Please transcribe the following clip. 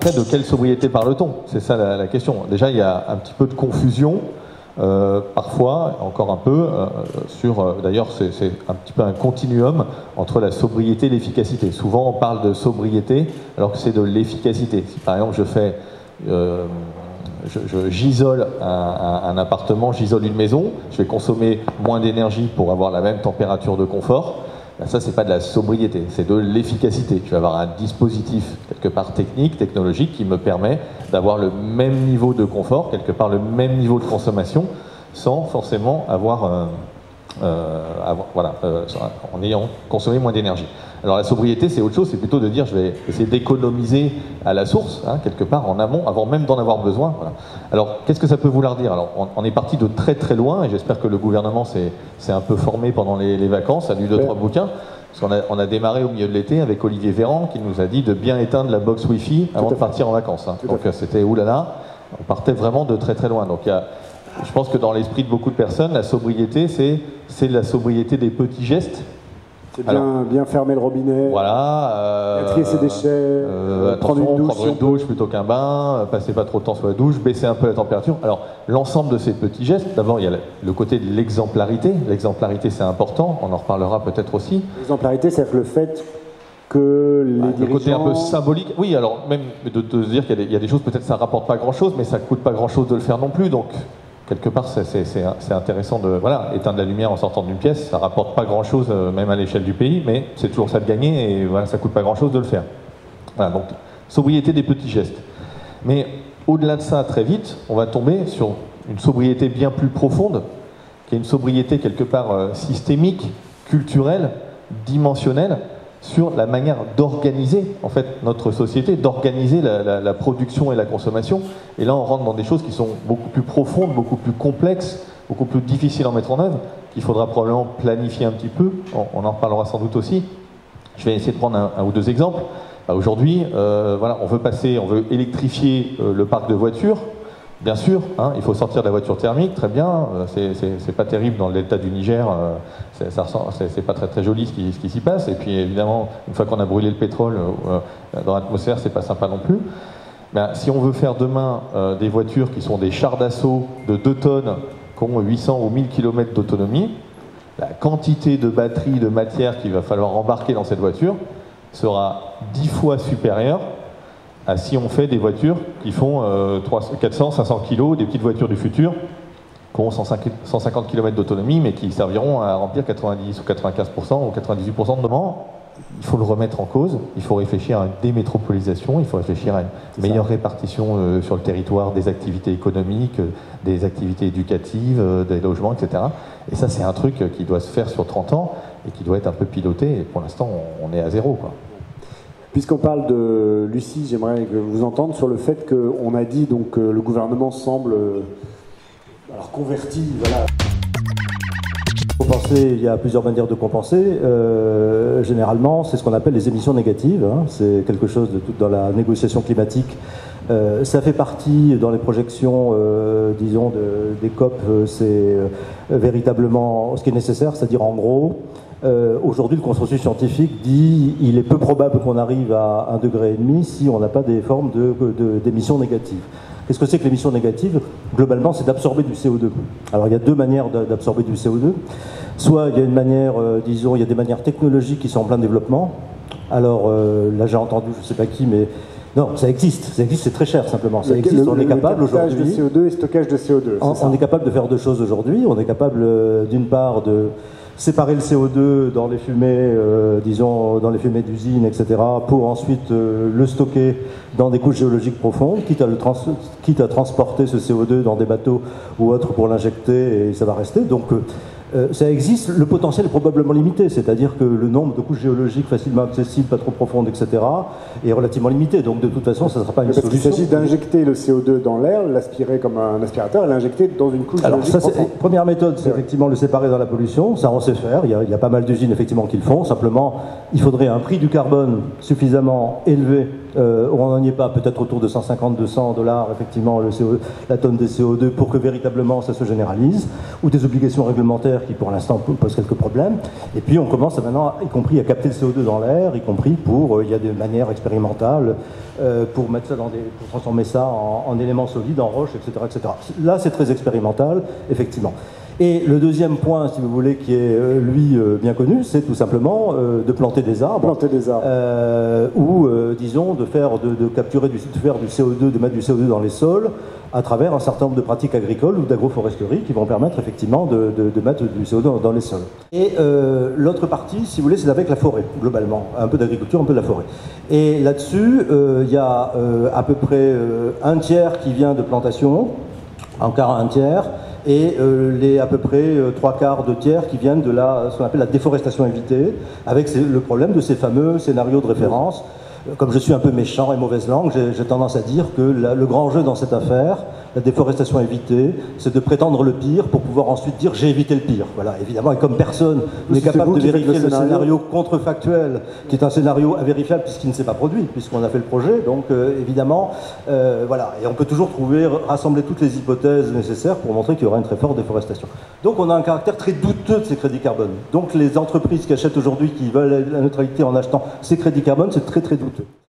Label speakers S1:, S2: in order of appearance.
S1: après, de quelle sobriété parle-t-on? C'est ça la question. Déjà, il y a un petit peu de confusion, parfois, encore un peu, sur... D'ailleurs, c'est un petit peu un continuum entre la sobriété et l'efficacité. Souvent, on parle de sobriété alors que c'est de l'efficacité. Si par exemple, j'isole un appartement, j'isole une maison, je vais consommer moins d'énergie pour avoir la même température de confort. Ben ça, c'est pas de la sobriété, c'est de l'efficacité. Je vais avoir un dispositif quelque part technique, technologique, qui me permet d'avoir le même niveau de confort, quelque part le même niveau de consommation, sans forcément avoir, en ayant consommé moins d'énergie. Alors la sobriété, c'est autre chose, c'est plutôt de dire je vais essayer d'économiser à la source, quelque part en amont, avant même d'en avoir besoin. Voilà. Alors qu'est-ce que ça peut vouloir dire? Alors on est parti de très très loin, et j'espère que le gouvernement s'est un peu formé pendant les vacances, a lu 2-3 bouquins, parce qu'on a démarré au milieu de l'été avec Olivier Véran, qui nous a dit de bien éteindre la box Wi-Fi avant de partir en vacances. Donc c'était oulala, on partait vraiment de très très loin. Donc je pense que dans l'esprit de beaucoup de personnes, la sobriété, c'est la sobriété des petits gestes.
S2: C'est bien fermer le robinet, trier ses déchets, prendre une douche
S1: plutôt qu'un bain, passer pas trop de temps sur la douche, baisser un peu la température. Alors, l'ensemble de ces petits gestes, d'abord, il y a le côté de l'exemplarité. L'exemplarité, c'est important, on en reparlera peut-être aussi.
S2: L'exemplarité, c'est le fait que les dirigeants...
S1: Le côté un peu symbolique, oui, alors même de se dire qu'il y a des choses, peut-être ça rapporte pas grand-chose, mais ça coûte pas grand-chose de le faire non plus, donc... Quelque part, c'est intéressant de éteindre la lumière en sortant d'une pièce. Ça rapporte pas grand-chose, même à l'échelle du pays, mais c'est toujours ça de gagner et voilà, ça coûte pas grand-chose de le faire. Voilà, donc sobriété des petits gestes. Mais au-delà de ça, très vite, on va tomber sur une sobriété bien plus profonde, qui est une sobriété quelque part systémique, culturelle, dimensionnelle, sur la manière d'organiser en fait notre société, d'organiser la production et la consommation. Et là, on rentre dans des choses qui sont beaucoup plus profondes, beaucoup plus complexes, beaucoup plus difficiles à mettre en œuvre, qu'il faudra probablement planifier un petit peu. On en reparlera sans doute aussi. Je vais essayer de prendre un ou deux exemples. Aujourd'hui, on veut électrifier le parc de voitures. Bien sûr, il faut sortir de la voiture thermique, très bien, c'est pas terrible dans le delta du Niger, c'est pas très très joli ce qui s'y passe, et puis évidemment, une fois qu'on a brûlé le pétrole dans l'atmosphère, c'est pas sympa non plus. Ben, si on veut faire demain des voitures qui sont des chars d'assaut de 2 tonnes, qui ont 800 ou 1000 km d'autonomie, la quantité de batterie, de matière qu'il va falloir embarquer dans cette voiture sera 10 fois supérieure à si on fait des voitures qui font 400, 500 kg, des petites voitures du futur, qui ont 150 km d'autonomie, mais qui serviront à remplir 90 ou 95% ou 98% de demande. Il faut le remettre en cause, il faut réfléchir à une démétropolisation, il faut réfléchir à une meilleure répartition sur le territoire des activités économiques, des activités éducatives, des logements, etc. Et ça, c'est un truc qui doit se faire sur 30 ans et qui doit être un peu piloté. Et pour l'instant, on est à zéro, quoi.
S2: Puisqu'on parle de Lucie, j'aimerais que vous entendre sur le fait qu'on a dit donc le gouvernement semble converti, voilà.
S3: Compenser, il y a plusieurs manières de compenser. Généralement, c'est ce qu'on appelle les émissions négatives. C'est quelque chose de tout dans la négociation climatique. Ça fait partie dans les projections, disons, des COP. C'est véritablement ce qui est nécessaire, c'est-à-dire en gros. Aujourd'hui, le consensus scientifique dit qu'il est peu probable qu'on arrive à 1,5 degré si on n'a pas des formes d'émissions négatives. Qu'est-ce que c'est que l'émission négative? Globalement, c'est d'absorber du CO2. Alors, il y a deux manières d'absorber du CO2. Soit il y a une manière, disons, il y a des manières technologiques qui sont en plein développement. Alors, là, j'ai entendu, je ne sais pas qui, mais non, ça existe, c'est très cher simplement. Ça existe, on est capable aujourd'hui.
S2: De CO2 et stockage de CO2.
S3: On est capable de faire deux choses aujourd'hui. On est capable, d'une part, de séparer le CO2 dans les fumées, disons, dans les fumées d'usines, etc., pour ensuite le stocker dans des couches géologiques profondes, quitte à transporter ce CO2 dans des bateaux ou autres pour l'injecter, et ça va rester. Donc, ça existe, le potentiel est probablement limité, c'est-à-dire que le nombre de couches géologiques facilement accessibles, pas trop profondes, etc., est relativement limité. Donc de toute façon, ça ne sera pas une solution.
S2: Parce qu'il s'agit d'injecter le CO2 dans l'air, l'aspirer comme un aspirateur et l'injecter dans une couche géologique profonde.
S3: Première méthode, c'est effectivement le séparer dans la pollution. Ça, on sait faire. Il y a pas mal d'usines effectivement qui le font. Simplement, il faudrait un prix du carbone suffisamment élevé on n'en y est pas, peut-être autour de 150-200 $, effectivement, la tonne de CO2 pour que véritablement ça se généralise, ou des obligations réglementaires qui pour l'instant posent quelques problèmes. Et puis on commence maintenant, y compris à capter le CO2 dans l'air, y compris pour, il y a des manières expérimentales pour mettre ça pour transformer ça en éléments solides, en roches, etc., etc. Là, c'est très expérimental, effectivement. Et le deuxième point, si vous voulez, qui est lui bien connu, c'est tout simplement de planter des arbres. Ou, disons, de faire du CO2, de mettre du CO2 dans les sols à travers un certain nombre de pratiques agricoles ou d'agroforesterie qui vont permettre effectivement de mettre du CO2 dans les sols. Et l'autre partie, si vous voulez, c'est avec la forêt, globalement. Un peu d'agriculture, un peu de la forêt. Et là-dessus, il y a à peu près un tiers qui vient de plantation, encore un tiers, et les à peu près 3/4, 2/3 qui viennent de ce qu'on appelle la déforestation évitée, avec le problème de ces fameux scénarios de référence. Comme je suis un peu méchant et mauvaise langue, j'ai tendance à dire que le grand jeu dans cette affaire, la déforestation évitée, c'est de prétendre le pire pour pouvoir ensuite dire j'ai évité le pire. Voilà, évidemment, et comme personne n'est capable de vérifier le scénario contrefactuel, qui est un scénario invérifiable puisqu'il ne s'est pas produit, puisqu'on a fait le projet, donc évidemment, voilà, et on peut toujours rassembler toutes les hypothèses nécessaires pour montrer qu'il y aura une très forte déforestation. Donc on a un caractère très douteux de ces crédits carbone. Donc les entreprises qui achètent aujourd'hui, qui veulent la neutralité en achetant ces crédits carbone, c'est très très douteux.